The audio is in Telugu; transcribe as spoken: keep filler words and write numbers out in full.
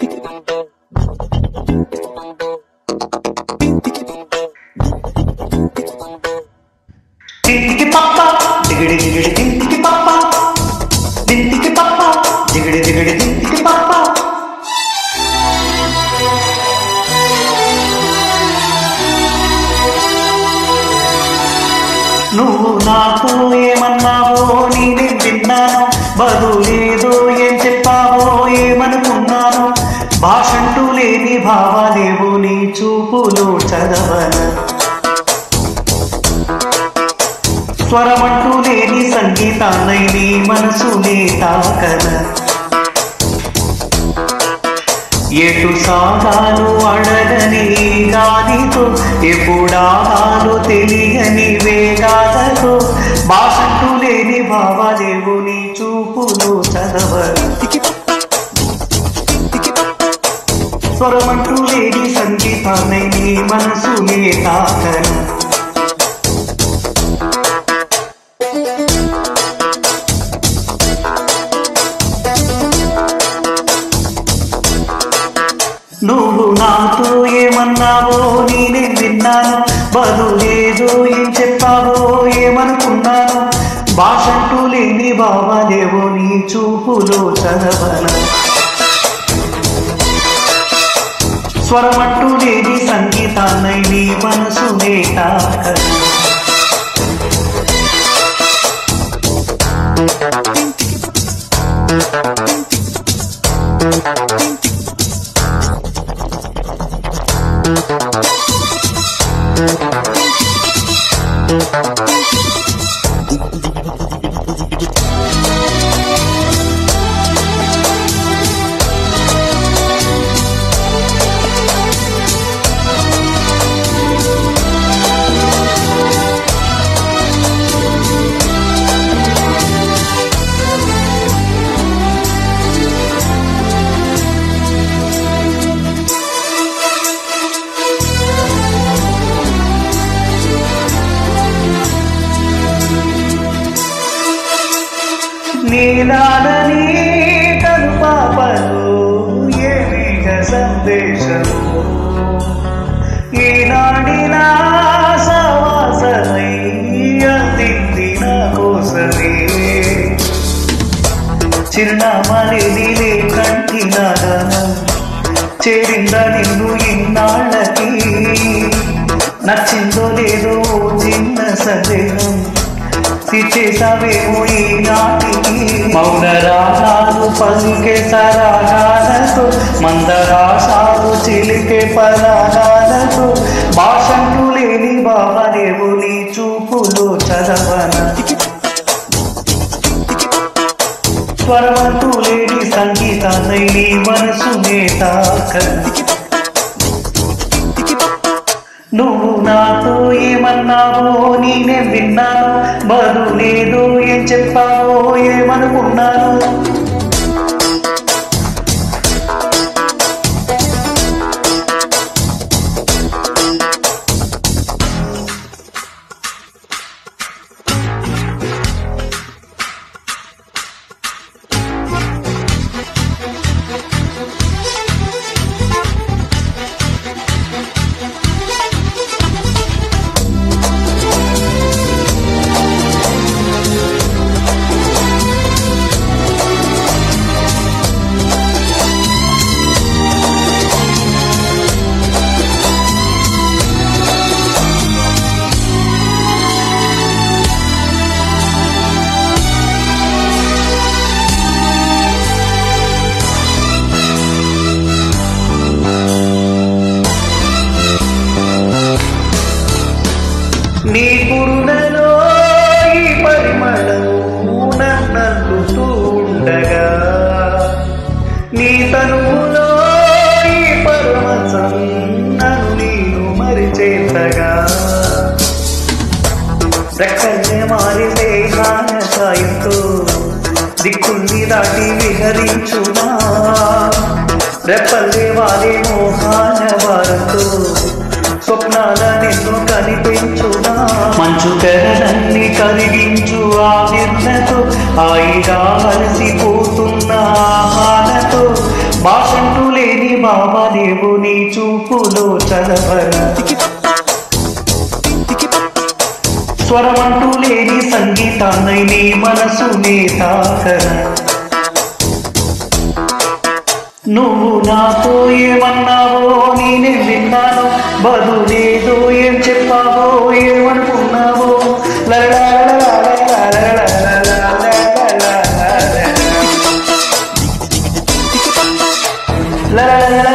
దింటికి పప్ప దిగిడి దిగిడి దింటికి పప్ప దింటికి పప్ప దిగిడి దిగిడి దింటికి పప్ప. నువ్వు నాతో ఏమన్నావో నేనే విన్నాను, బదులేదో ఏం చెప్పావో ఏమనుకున్నాను. భాషంటూ లేని భావాలేవో నీ చూపులో చదవన, స్వరమంటూ లేని సంగీతాన్నై నీ మనసునే తాకన. ఎటు సాగాను అడగని గాలితో, ఎప్పుడాగాను తెలియని వేగాలతో. భాషంటూ లేని భావాలేవో నీ చూపులో చదవన, స్వరమంటూ లేని సంగీతాన్నై నీ మనసునే తాకన. నువ్వు నాతో ఏమన్నావో నేనే విన్నాను, బదులేదో ఏం చెప్పావో ఏమనుకున్నాను. భాషంటూ లేని భావాలేవో నీ చూపులో చదవన, స్వరమంటూ లేని సంగీతాన్నై నీ మనసునే తాకన. నీలాలని కను పాపలు ఏమిక సందేశము, ఈనాడినా సవాసమై అందింది నా కోసమే. చిరునామాలేదిలే కంటినాగా చేరిందా నిన్ను ఇన్నాళ్ళకి. నచ్చిందో లేదో చిన్న సందేహం చేసావేమో ఈనాటికి. మౌన రాగాలు పలికే సరాగాలతో, మందరాశాలు చిలికే పరాగాలతో. భాషంటూ లేని భావాలేవో నీ చూపులో చదవన, స్వరమంటూ లేని సంగీతాన్నై నీ మనసునే తాకన. నువ్వు నాతో ఏమన్నావో నేనే విన్నాను, బదులేదో ఏం చెప్పావో ఏమనుకున్నాను. నీ పురుడలో ఈ పరిమళము నన్నందుతూ ఉండగా, నీ తనువులో ఈ పరమసం నన్ను నీను మరిచేతగా. రెక్కల్నే మారితే నాన్న సాయంతో దిక్కుల్ని దాటి విహరించునా. రెప్పల్లే వారే మోహాన వారంతో స్వప్నాల నిన్ను కనిపించునా. మంచు తెరలన్నీ కరిగించు ఆ నిర్ణతో, హాయిగా అలసిపోతున్న ఆహాలతో. భాషంటూ లేని భావలేవు నీ చూపులో చదవరా స్వరమంటూ లేని సంగీతాన్నై నీ మనసునే తాకరా నువ్వు నాతో ఏమన్నావో నేనే విన్నాను బదులేదో ఏం చెప్పావో ఏమనుకున్నావో la la la la